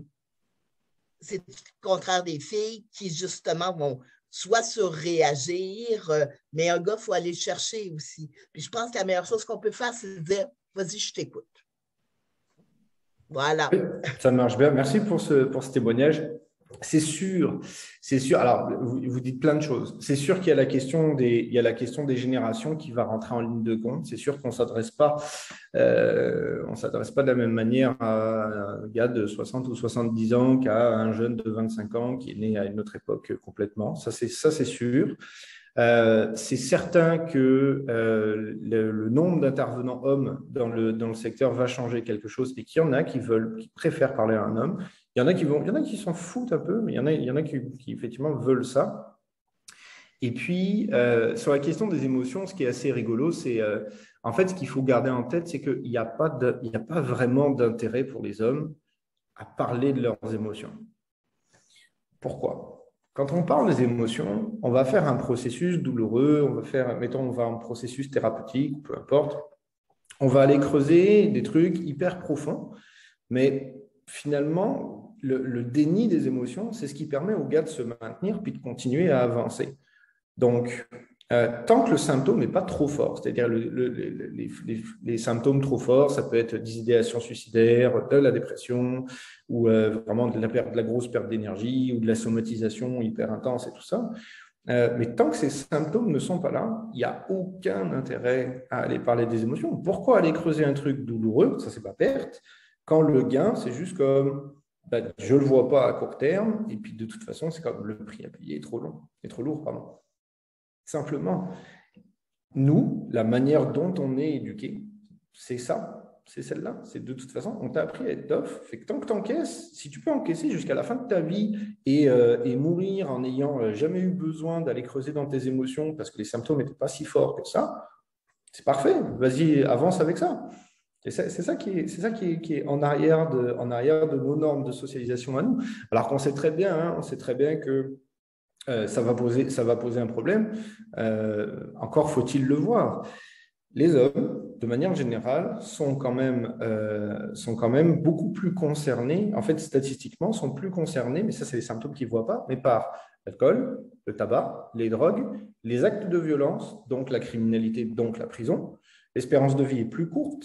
c'est le contraire des filles qui, justement, vont soit surréagir, mais un gars, il faut aller le chercher aussi. Puis je pense que la meilleure chose qu'on peut faire, c'est de dire, vas-y, je t'écoute. Voilà. Oui, ça marche bien. Merci pour ce témoignage. C'est sûr, c'est sûr. Alors, vous dites plein de choses. C'est sûr qu'il y a il y a la question des générations qui va rentrer en ligne de compte. C'est sûr qu'on s'adresse pas de la même manière à un gars de 60 ou 70 ans qu'à un jeune de 25 ans qui est né à une autre époque complètement. Ça, c'est sûr. C'est certain que le nombre d'intervenants hommes dans le secteur va changer quelque chose et qu'il y en a qui préfèrent parler à un homme. Il y en a qui s'en foutent un peu, mais il y en a qui effectivement veulent ça. Et puis, sur la question des émotions, ce qui est assez rigolo, c'est en fait, ce qu'il faut garder en tête, c'est qu'il n'y a pas vraiment d'intérêt pour les hommes à parler de leurs émotions. Pourquoi ? Quand on parle des émotions, on va faire un processus douloureux, on va un processus thérapeutique, peu importe. On va aller creuser des trucs hyper profonds, mais finalement, le déni des émotions, c'est ce qui permet au gars de se maintenir puis de continuer à avancer. Donc, tant que le symptôme n'est pas trop fort, c'est-à-dire les symptômes trop forts, ça peut être des idéations suicidaires, de la dépression, ou vraiment de la grosse perte d'énergie, ou de la somatisation hyper intense et tout ça. Mais tant que ces symptômes ne sont pas là, il n'y a aucun intérêt à aller parler des émotions. Pourquoi aller creuser un truc douloureux, ça c'est pas perte, quand le gain, c'est juste comme je ne le vois pas à court terme, et puis de toute façon, c'est comme le prix à payer est trop lourd, pardon. Simplement, nous, la manière dont on est éduqué, c'est ça, c'est celle-là. C'est de toute façon, on t'a appris à être tough. Fait que tant que tu encaisses, si tu peux encaisser jusqu'à la fin de ta vie et mourir en n'ayant jamais eu besoin d'aller creuser dans tes émotions parce que les symptômes n'étaient pas si forts que ça, c'est parfait. Vas-y, avance avec ça. C'est ça qui est en arrière de nos normes de socialisation à nous. Alors qu'on sait très bien, que ça va poser un problème. Encore faut-il le voir. Les hommes, de manière générale, sont quand même beaucoup plus concernés, en fait, statistiquement, sont plus concernés, mais ça, c'est les symptômes qu'ils ne voient pas, mais par l'alcool, le tabac, les drogues, les actes de violence, donc la criminalité, donc la prison. L'espérance de vie est plus courte.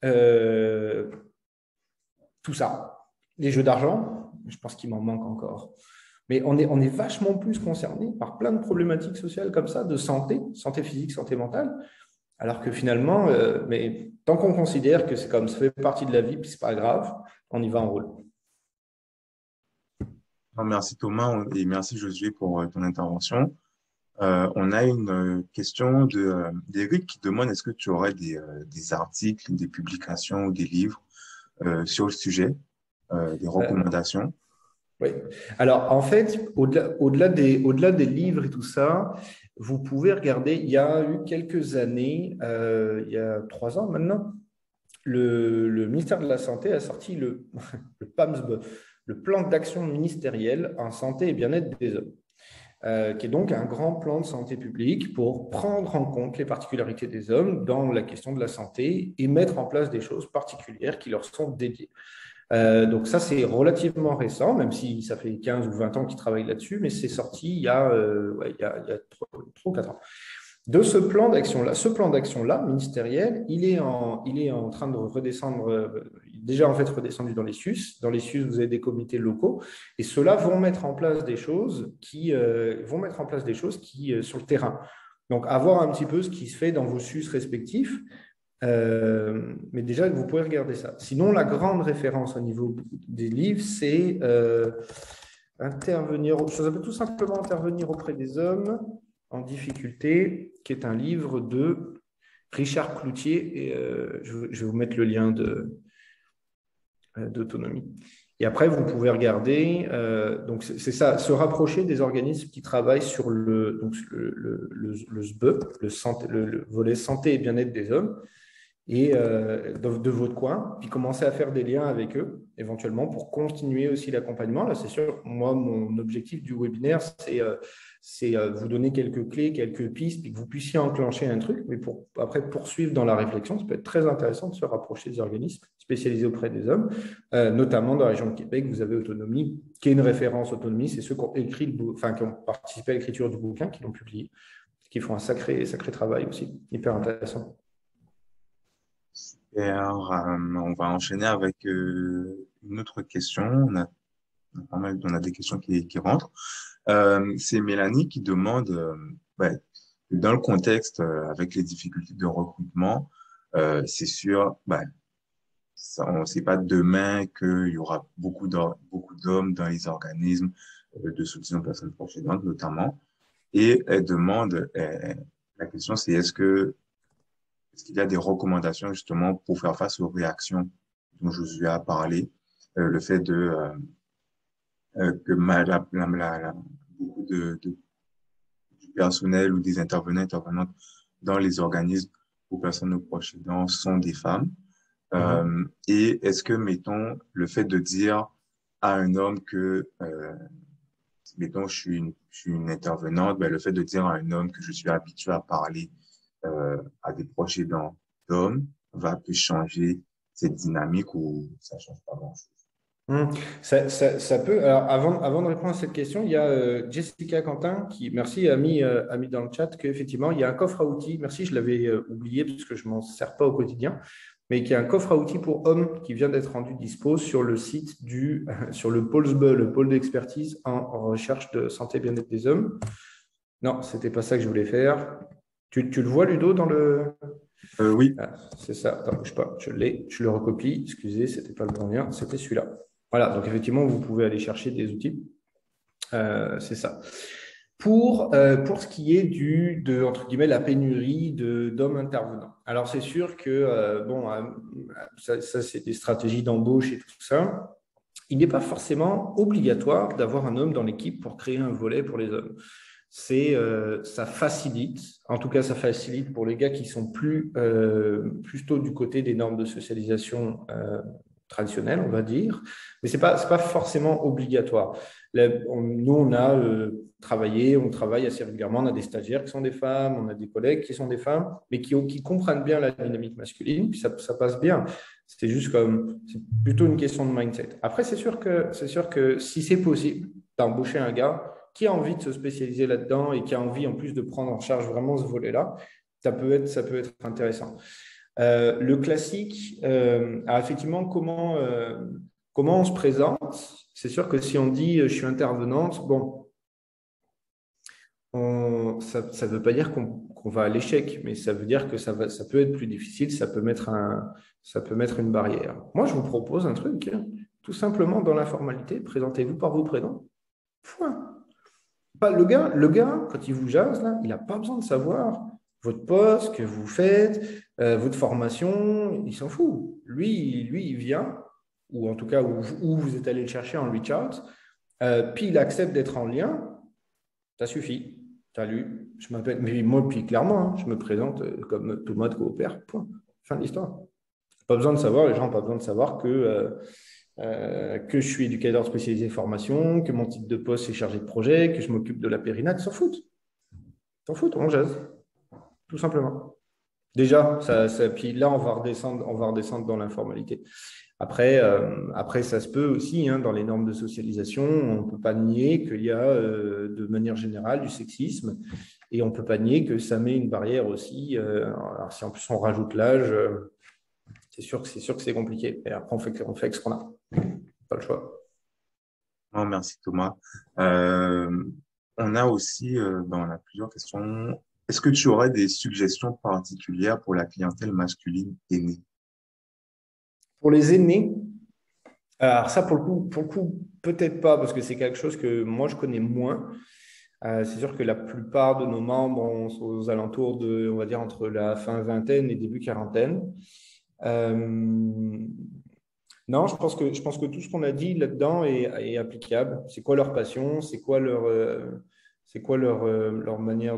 Tout ça. Les jeux d'argent, je pense qu'il m'en manque encore. Mais on est vachement plus concerné par plein de problématiques sociales comme ça, de santé physique, santé mentale, alors que finalement, mais tant qu'on considère que c'est comme ça fait partie de la vie, puis c'est pas grave, on y va en rôle. Merci Thomas et merci Josué pour ton intervention. On a une question d'Eric qui demande est-ce que tu aurais des articles, des publications ou des livres sur le sujet, des Euh, recommandations? oui. Alors, en fait, au-delà des livres et tout ça, vous pouvez regarder, il y a eu quelques années, il y a 3 ans maintenant, le ministère de la Santé a sorti le PAMSB, le plan d'action ministériel en santé et bien-être des hommes, qui est donc un grand plan de santé publique pour prendre en compte les particularités des hommes dans la question de la santé et mettre en place des choses particulières qui leur sont dédiées. Donc ça, c'est relativement récent, même si ça fait 15 ou 20 ans qu'ils travaillent là-dessus, mais c'est sorti il y a 3 ou 4 ans. De ce plan d'action-là, ministériel, il est en train de redescendre, déjà en fait redescendu dans les SUS. Dans les SUS, vous avez des comités locaux, et ceux-là vont mettre en place des choses qui sur le terrain. Donc, avoir un petit peu ce qui se fait dans vos SUS respectifs. Mais déjà, vous pouvez regarder ça. Sinon, la grande référence au niveau des livres, c'est intervenir, ça peut tout simplement intervenir auprès des hommes en difficulté, qui est un livre de Richard Cloutier, et je vais vous mettre le lien d'autonomie. Et après, vous pouvez regarder, donc c'est ça, se rapprocher des organismes qui travaillent sur le SBE, le volet santé et bien-être des hommes, et de votre coin, puis commencer à faire des liens avec eux, éventuellement, pour continuer aussi l'accompagnement. Là, c'est sûr, moi, mon objectif du webinaire, c'est vous donner quelques clés, quelques pistes, puis que vous puissiez enclencher un truc, mais pour après poursuivre dans la réflexion, ça peut être très intéressant de se rapprocher des organismes spécialisés auprès des hommes, notamment dans la région de Québec, vous avez Autonomie, qui est une référence Autonomie, c'est ceux qui ont écrit, qui ont participé à l'écriture du bouquin, qui l'ont publié, qui font un sacré travail aussi, hyper intéressant. Et alors, on va enchaîner avec une autre question. On a des questions qui rentrent. C'est Mélanie qui demande, ouais, dans le contexte avec les difficultés de recrutement, c'est sûr, on ne sait pas demain qu'il y aura beaucoup d'hommes dans les organismes de soutien aux personnes proches aidantes, notamment. Et elle demande, la question c'est est-ce qu'il y a des recommandations justement pour faire face aux réactions dont Josué a parlé, le fait que beaucoup du personnel ou des intervenantes dans les organismes pour personnes aux proches aidants sont des femmes. Et est-ce que, mettons, le fait de dire à un homme que, mettons, je suis une intervenante, le fait de dire à un homme que je suis habitué à parler à des proches aidants d'hommes va peut changer cette dynamique ou ça change pas grand-chose? Ça peut. Alors, avant de répondre à cette question, il y a Jessica Quentin qui, merci, a mis dans le chat qu'effectivement, il y a un coffre à outils. Merci, je l'avais oublié parce que je ne m'en sers pas au quotidien, mais qu'il y a un coffre à outils pour hommes qui vient d'être rendu dispo sur le site sur le pôle SBE, le pôle d'expertise en recherche de santé et bien-être des hommes. Non, ce n'était pas ça que je voulais faire. Tu le vois, Ludo, dans le. Oui. Ah, c'est ça. Attends, bouge pas. Je le recopie. Excusez, ce n'était pas le bon lien, c'était celui-là. Voilà, donc effectivement, vous pouvez aller chercher des outils. C'est ça. Pour ce qui est entre guillemets, la pénurie d'hommes intervenants. Alors, c'est sûr que, ça c'est des stratégies d'embauche et tout ça. Il n'est pas forcément obligatoire d'avoir un homme dans l'équipe pour créer un volet pour les hommes. Ça facilite, en tout cas, ça facilite pour les gars qui sont plutôt du côté des normes de socialisation traditionnelles, on va dire, mais c'est pas forcément obligatoire. Nous, on a on travaille assez régulièrement, on a des stagiaires qui sont des femmes, on a des collègues qui sont des femmes, mais qui comprennent bien la dynamique masculine, puis ça passe bien. C'est plutôt une question de mindset. Après, c'est sûr que si c'est possible d'embaucher un gars qui a envie de se spécialiser là-dedans et qui a envie en plus de prendre en charge vraiment ce volet-là, ça peut être intéressant. Le classique, effectivement, comment on se présente? C'est sûr que si on dit je suis intervenante, bon, ça ne veut pas dire qu'on va à l'échec, mais ça veut dire que ça peut être plus difficile, ça peut mettre une barrière. Moi, je vous propose un truc, tout simplement dans l'informalité, présentez-vous par vos prénoms. Point. pas le gars, quand il vous jase, là, il n'a pas besoin de savoir votre poste, ce que vous faites, votre formation, il s'en fout. Lui, il vient, ou en tout cas, où vous êtes allé le chercher en reach out, puis il accepte d'être en lien, ça suffit. Salut, je m'appelle, mais moi, puis clairement, hein, je me présente comme Thomas de Coopère, point. Fin de l'histoire. Pas besoin de savoir, les gens n'ont pas besoin de savoir que je suis éducateur spécialisé formation, que mon titre de poste est chargé de projet, que je m'occupe de la périnade, ils s'en foutent. Ils s'en foutent, on jase, tout simplement. Déjà, puis là, on va redescendre dans l'informalité. Après, ça se peut aussi, hein, dans les normes de socialisation, on ne peut pas nier qu'il y a de manière générale du sexisme et on ne peut pas nier que ça met une barrière aussi. Alors, si en plus on rajoute l'âge, c'est sûr que c'est compliqué. Et après, on fait avec ce qu'on a. Pas le choix. Non, merci Thomas. On a aussi, on a plusieurs questions. Est-ce que tu aurais des suggestions particulières pour la clientèle masculine aînée? Pour les aînés, alors ça, pour le coup, peut-être pas, parce que c'est quelque chose que moi, je connais moins. C'est sûr que la plupart de nos membres sont aux alentours de, on va dire, entre la fin vingtaine et début quarantaine. Non, je pense que tout ce qu'on a dit là-dedans est applicable. C'est quoi leur passion? C'est quoi leur manière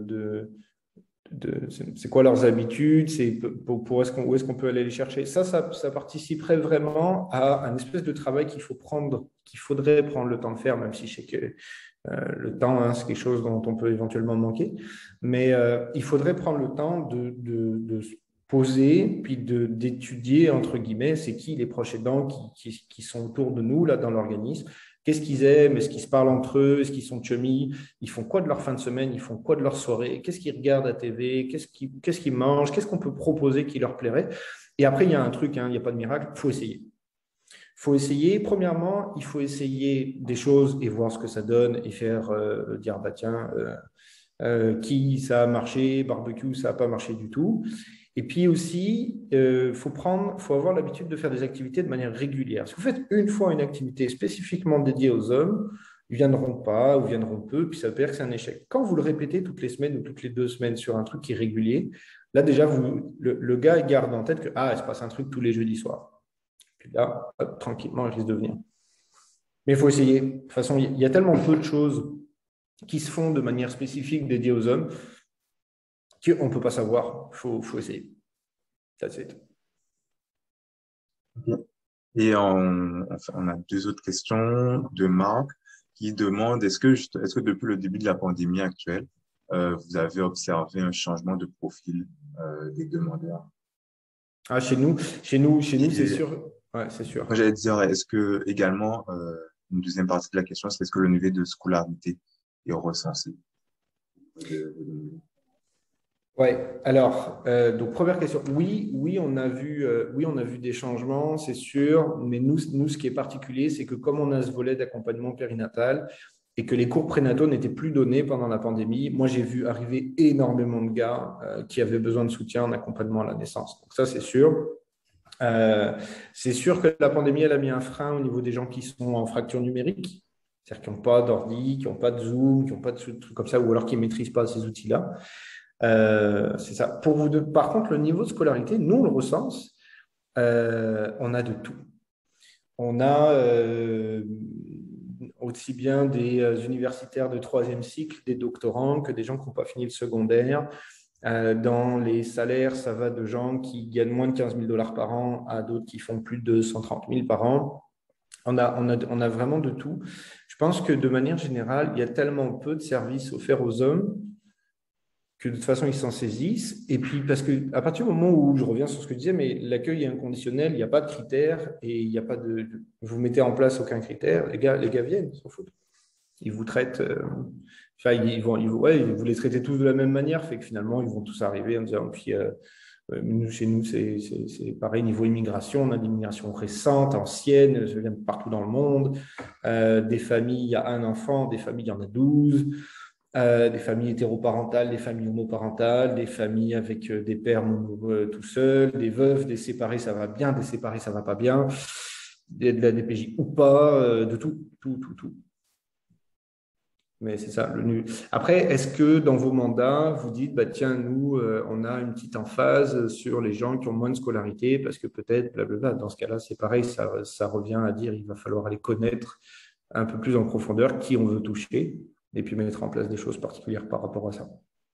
c'est quoi leurs habitudes? C'est où est-ce qu'on peut aller les chercher? Ça participerait vraiment à un espèce de travail qu'il faudrait prendre le temps de faire, même si je sais que le temps, hein, c'est quelque chose dont on peut éventuellement manquer. Mais il faudrait prendre le temps de se poser, puis d'étudier, entre guillemets, c'est qui les proches aidants qui sont autour de nous, là, dans l'organisme. Qu'est-ce qu'ils aiment? Est-ce qu'ils se parlent entre eux? Est-ce qu'ils sont chummy? Ils font quoi de leur fin de semaine? Ils font quoi de leur soirée? Qu'est-ce qu'ils regardent à TV? Qu'est-ce qu'ils mangent? Qu'est-ce qu'on peut proposer qui leur plairait? Et après, il y a un truc, hein, il n'y a pas de miracle, il faut essayer. Il faut essayer. Premièrement, il faut essayer des choses et voir ce que ça donne et faire dire, bah tiens, qui ça a marché, barbecue, ça n'a pas marché du tout. Et puis aussi, faut avoir l'habitude de faire des activités de manière régulière. Si vous faites une fois une activité spécifiquement dédiée aux hommes, ils ne viendront pas ou viendront peu, puis ça veut dire que c'est un échec. Quand vous le répétez toutes les semaines ou toutes les 2 semaines sur un truc qui est régulier, là déjà, le gars il garde en tête que il se passe un truc tous les jeudis soirs. Puis là, tranquillement, il risque de venir. Mais il faut essayer. De toute façon, il y a tellement peu de choses qui se font de manière spécifique dédiées aux hommes qu'on ne peut pas savoir. Il faut essayer. That's it. Et on a 2 autres questions de Marc qui demande est-ce que depuis le début de la pandémie actuelle, vous avez observé un changement de profil des demandeurs? Chez nous, c'est sûr. Ouais, c'est sûr. J'allais dire, est-ce que également, une deuxième partie de la question, c'est est-ce que le niveau de scolarité est recensé? Ouais. Alors, donc première question. Oui, on a vu des changements, c'est sûr. Mais nous, ce qui est particulier, c'est que comme on a ce volet d'accompagnement périnatal et que les cours prénataux n'étaient plus donnés pendant la pandémie, moi j'ai vu arriver énormément de gars qui avaient besoin de soutien en accompagnement à la naissance. Donc ça, c'est sûr. C'est sûr que la pandémie, elle a mis un frein au niveau des gens qui sont en fracture numérique, c'est-à-dire qui n'ont pas d'ordi, qui n'ont pas de Zoom, qui n'ont pas de trucs comme ça, ou alors qui ne maîtrisent pas ces outils-là. C'est ça. Pour vous deux, par contre, le niveau de scolarité, nous, on le recense. On a de tout. On a aussi bien des universitaires de 3e cycle, des doctorants, que des gens qui n'ont pas fini le secondaire. Dans les salaires, ça va de gens qui gagnent moins de 15 000 $ par an à d'autres qui font plus de 130 000 par an. On a vraiment de tout. Je pense que de manière générale, il y a tellement peu de services offerts aux hommes que de toute façon, ils s'en saisissent. Et puis, parce qu'à partir du moment où je reviens sur ce que je disais, mais l'accueil est inconditionnel, il n'y a pas de critères et il n'y a pas vous mettez en place aucun critère, les gars viennent, ils s'en foutent. Ils vous traitent, vous les traitez tous de la même manière, fait que finalement, ils vont tous arriver en disant, puis chez nous, c'est pareil, niveau immigration, on a de l'immigration récente, ancienne, je viens partout dans le monde, des familles, il y a un enfant, des familles, il y en a 12. Des familles hétéroparentales, des familles homoparentales, des familles avec des pères tout seuls, des veuves, des séparés, ça va bien, des séparés, ça va pas bien, de la DPJ ou pas, de tout. Mais c'est ça. Après, est-ce que dans vos mandats, vous dites, bah, tiens, nous, on a une petite emphase sur les gens qui ont moins de scolarité parce que peut-être, blablabla. Dans ce cas-là, c'est pareil, ça revient à dire il va falloir aller connaître un peu plus en profondeur qui on veut toucher et puis mettre en place des choses particulières par rapport à ça.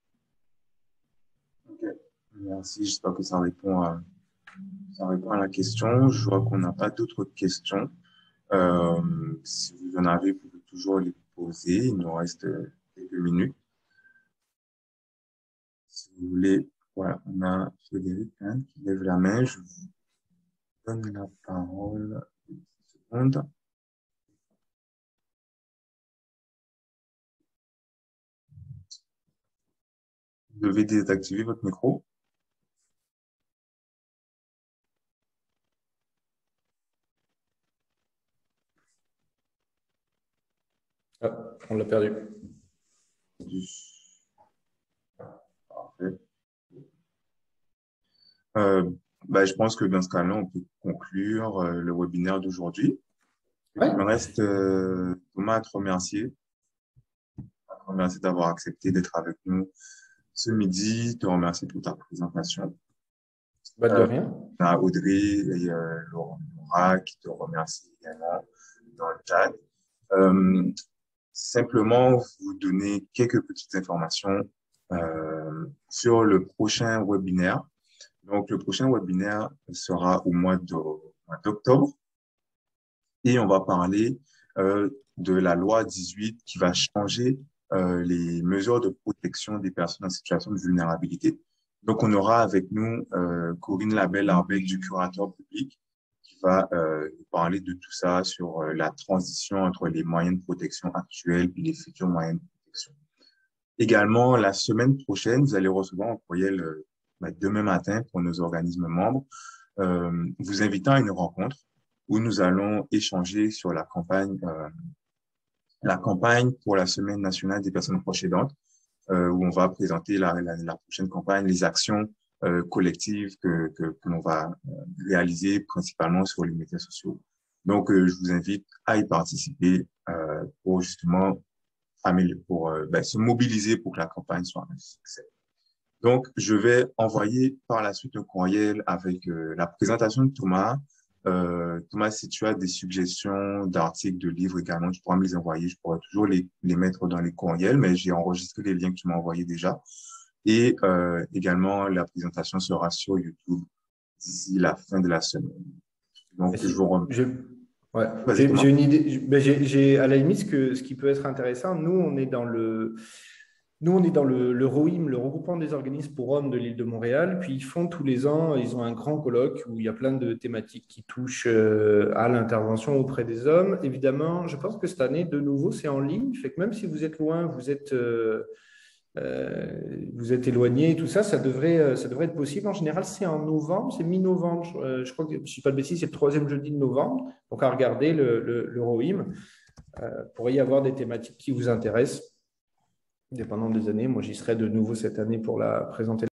Ok, merci. J'espère que ça répond à la question. Je vois qu'on n'a pas d'autres questions. Si vous en avez, vous pouvez toujours les poser. Il nous reste quelques minutes. Si vous voulez, voilà, on a Frédéric hein, qui lève la main. Je vous donne la parole. Une seconde. Vous devez désactiver votre micro. Ah, on l'a perdu. Parfait. Je pense que dans ce cas-là, on peut conclure le webinaire d'aujourd'hui. Ouais. Il me reste, Thomas, à te remercier. À te remercier d'avoir accepté d'être avec nous ce midi. Te remercier pour ta présentation. Bah, de rien. On a Audrey et Laura qui te remercient également dans le chat. Simplement, vous donner quelques petites informations sur le prochain webinaire. Donc, le prochain webinaire sera au mois d'octobre et on va parler de la loi 18 qui va changer les mesures de protection des personnes en situation de vulnérabilité. Donc, on aura avec nous Corinne Labelle-Arbeck du curateur public qui va nous parler de tout ça sur la transition entre les moyens de protection actuels et les futurs moyens de protection. Également, la semaine prochaine, vous allez recevoir un courriel demain matin pour nos organismes membres, vous invitant à une rencontre où nous allons échanger sur la campagne pour la Semaine nationale des personnes proches aidantes, où on va présenter la prochaine campagne, les actions collectives que l'on va réaliser principalement sur les médias sociaux. Donc, je vous invite à y participer pour justement se mobiliser pour que la campagne soit un succès. Donc, je vais envoyer par la suite un courriel avec la présentation de Thomas. Thomas, si tu as des suggestions d'articles, de livres également, tu pourras me les envoyer. Je pourrais toujours les mettre dans les courriels, mais j'ai enregistré les liens que tu m'as envoyés déjà. Et également, la présentation sera sur YouTube d'ici la fin de la semaine. Donc, je vous remercie. Ouais. J'ai une idée. À la limite, ce qui peut être intéressant, nous, on est dans le ROIM, le regroupement des organismes pour hommes de l'île de Montréal. Puis ils font tous les ans, ils ont un grand colloque où il y a plein de thématiques qui touchent à l'intervention auprès des hommes. Évidemment, je pense que cette année, de nouveau, c'est en ligne. Fait que même si vous êtes loin, vous êtes éloigné, tout ça, ça devrait être possible. En général, c'est en novembre, c'est mi-novembre. Je crois que, je ne suis pas de bêtises, c'est le 3e jeudi de novembre. Donc, à regarder le ROIM, pourrait y avoir des thématiques qui vous intéressent, dépendant des années. Moi, j'y serai de nouveau cette année pour la présenter.